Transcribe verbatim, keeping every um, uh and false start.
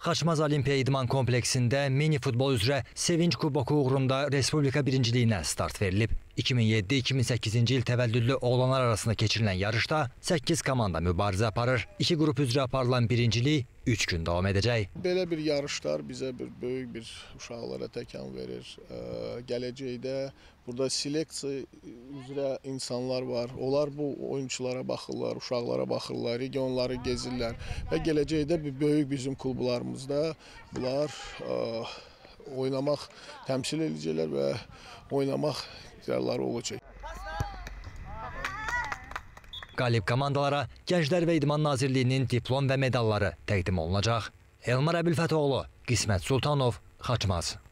Xaçmaz Olimpiya İdman kompleksində mini futbol üzrə Sevinç Kuboku uğrunda Respublika birinciliyinə start verilib. iki min yeddi iki min səkkizinci il təvəllüdlü oğlanlar arasında keçirilən yarışda səkkiz komanda mübarizə aparır. İki qrup üzrə aparılan birincilik üç gün davam edəcək. Belə bir yarışlar bizə bir böyük bir uşaqlara təkan verir. Gələcəkdə burada seleksiya üzrə insanlar var. Onlar bu oyunculara baxırlar, uşaqlara baxırlar, regionları gezirlər və gələcəkdə bir böyük bizim klublarımızda bunlar oynamaq, təmsil edəcəklər və oynamaq ixtiyarları olacaq. Qalib komandalara Gənclər və İdman Nazirliyinin diplom və medalları təqdim olunacaq. Elmar Əbilfətoğlu, Qismət Sultanov, Xaçmaz.